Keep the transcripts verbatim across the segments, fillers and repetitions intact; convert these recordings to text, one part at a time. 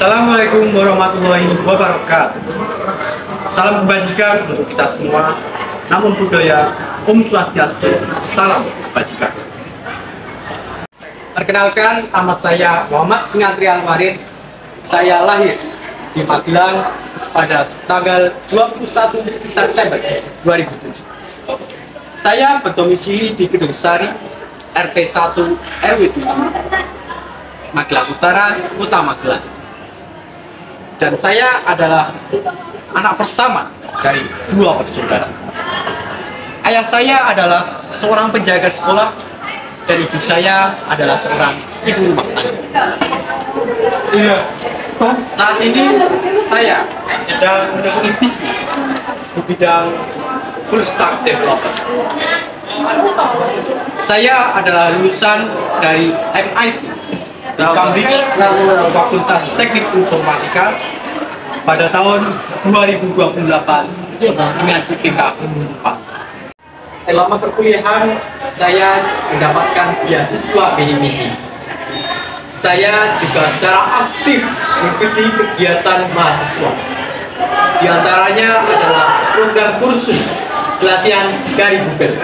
Assalamualaikum warahmatullahi wabarakatuh. Salam kebajikan untuk kita semua. Namun budaya, Om Swastiastu, salam kebajikan. Perkenalkan, nama saya Muhammad Singatri Alwarid. Saya lahir di Magelang pada tanggal dua puluh satu September dua ribu tujuh. Saya berdomisili di Gedung Sari, R T satu R W tujuh, Magelang Utara, Kota Magelang. Dan saya adalah anak pertama dari dua bersaudara. Ayah saya adalah seorang penjaga sekolah dan ibu saya adalah seorang ibu rumah tangga. Iya. Saat ini saya sedang menekuni bisnis di bidang full stack developer. Saya adalah lulusan dari M I T di Cambridge, Fakultas Teknik Informatika pada tahun dua ribu dua puluh delapan dengan I P K empat. Selama perkuliahan, saya mendapatkan beasiswa bidik misi. Saya juga secara aktif mengikuti kegiatan mahasiswa. Di antaranya adalah program kursus pelatihan dari Google.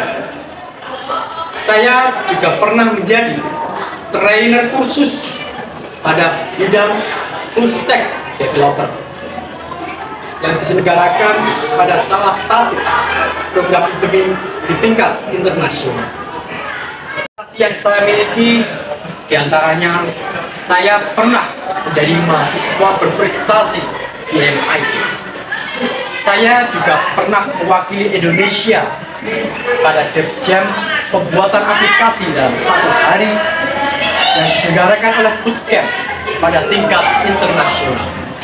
Saya juga pernah menjadi trainer kursus pada bidang full stack developer yang diselenggarakan pada salah satu program studi di tingkat internasional. Yang saya miliki diantaranya, saya pernah menjadi mahasiswa berprestasi di M I T. Saya juga pernah mewakili Indonesia pada DevJam pembuatan aplikasi dalam satu hari yang diselenggarakan oleh Bootcamp pada tingkat internasional.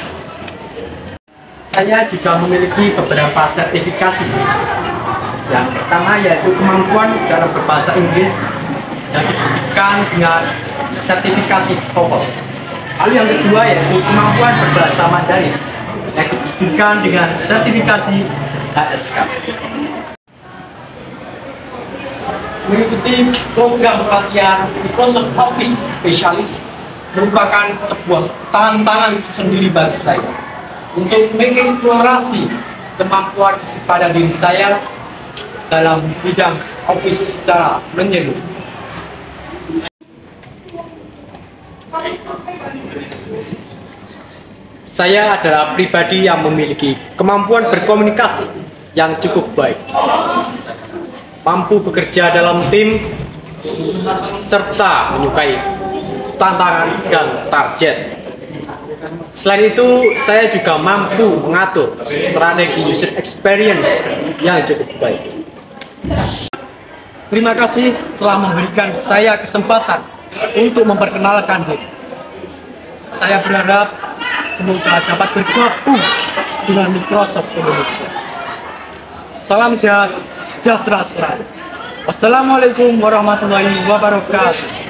Saya juga memiliki beberapa sertifikasi. Yang pertama yaitu kemampuan dalam berbahasa Inggris yang dibuktikan dengan sertifikasi TOEFL. Lalu yang kedua yaitu kemampuan berbahasa Mandarin yang dibuktikan dengan sertifikasi H S K. Mengikuti program pelatihan Microsoft Office Specialist merupakan sebuah tantangan sendiri bagi saya untuk mengeksplorasi kemampuan pada diri saya dalam bidang Office secara menyeluruh. Saya adalah pribadi yang memiliki kemampuan berkomunikasi yang cukup baik, mampu bekerja dalam tim, serta menyukai tantangan dan target. Selain itu, saya juga mampu mengatur strategi user experience yang cukup baik. Terima kasih telah memberikan saya kesempatan untuk memperkenalkan diri. Saya berharap semoga dapat bergabung dengan Microsoft Indonesia. Salam sehat, sejahtera selalu. Wassalamualaikum warahmatullahi wabarakatuh.